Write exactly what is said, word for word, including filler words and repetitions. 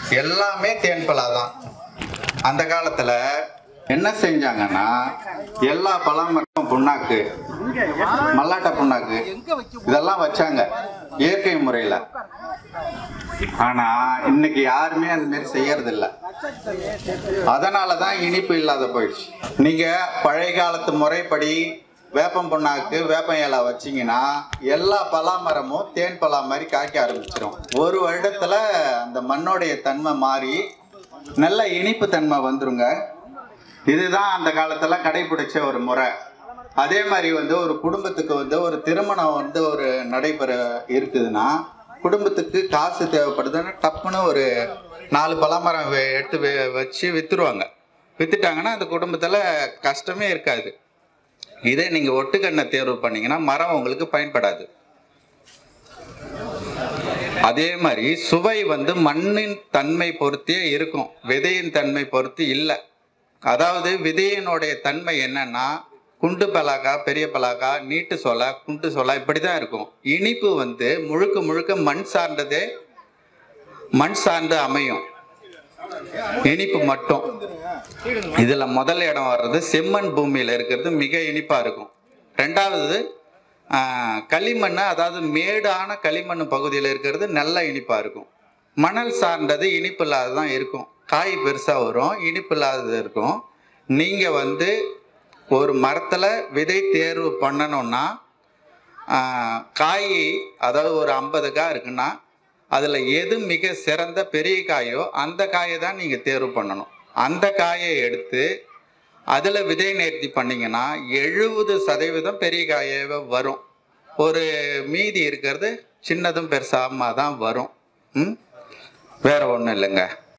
எல்லாமே தேன் பலா தான். அந்த காலத்துல என்ன செஞ்சாங்கன்னா எல்லா பலாமரமும் புண்ணாக்கு, மல்லாட்டை புண்ணாக்கு இதெல்லாம் வச்சாங்க இயற்கை முறையில. ஆனா இன்னைக்கு யாருமே அது மாதிரி செய்யறது இல்லை. அதனாலதான் இனிப்பு இல்லாத போயிடுச்சு. நீங்க பழைய காலத்து முறைப்படி வேப்பம் புண்ணாக்கு வேப்பம் இலை வச்சிங்கன்னா எல்லா பலாமரமும் தேன் பலா மாதிரி காய்க்க ஆரம்பிச்சிடும். ஒரு வருடத்துல அந்த மண்ணோடைய தன்மை மாறி நல்ல இனிப்பு தன்மை வந்துருங்க. இதுதான் அந்த காலத்துல கடைபிடிச்ச ஒரு முறை. அதே மாதிரி வந்து ஒரு குடும்பத்துக்கு வந்து ஒரு திருமணம் வந்து ஒரு நடைபெற இருக்குதுன்னா குடும்பத்துக்கு காசு தேவைப்படுதுன்னா டப்புன்னு ஒரு நாலு பலாமரம் எடுத்து வச்சு வித்துருவாங்க. வித்துட்டாங்கன்னா அந்த குடும்பத்துல கஷ்டமே இருக்காது. இதே நீங்க ஒட்டுக்கண்ணை தேர்வு பண்ணீங்கன்னா மரம் உங்களுக்கு பயன்படாது. அதே மாதிரி சுவை வந்து மண்ணின் தன்மை பொறுத்தே இருக்கும், விதையின் தன்மை பொறுத்து இல்லை. அதாவது விதையினுடைய தன்மை என்னன்னா குண்டு பலாக்கா, பெரிய பலாக்கா, நீட்டு சொலை, குண்டு சொலை இப்படிதான் இருக்கும். இனிப்பு வந்து முழுக்க முழுக்க மண் சார்ந்ததே, மண் சார்ந்து அமையும் இனிப்பு மட்டும். இதுல முதல் இடம் வர்றது செம்மண் பூமியில இருக்கிறது மிக இனிப்பா இருக்கும். ரெண்டாவது களிமண், அதாவது மேடான களிமண் பகுதியில் இருக்கிறது நல்ல இனிப்பா இருக்கும். மணல் சார்ந்தது இனிப்பு இல்லாததான் இருக்கும். காய் பெருசா வரும், இனிப்பு இல்லாதது இருக்கும். நீங்க வந்து ஒரு மரத்துல விதை தேர்வு பண்ணணும்னா காய், அதாவது ஒரு ஐம்பது காய் இருக்குன்னா அதுல எது மிக சிறந்த பெரிய காயோ அந்த காயை தான் நீங்க தேர்வு பண்ணணும். அந்த காயை எடுத்து அதுல விதை நேர்த்தி பண்ணீங்கன்னா எழுபது சதவீதம் பெரிய காயாவே வரும். ஒரு மீதி இருக்கிறது சின்னதும் பெருசாம தான் வரும். ம் வேற ஒன்றும் இல்லைங்க.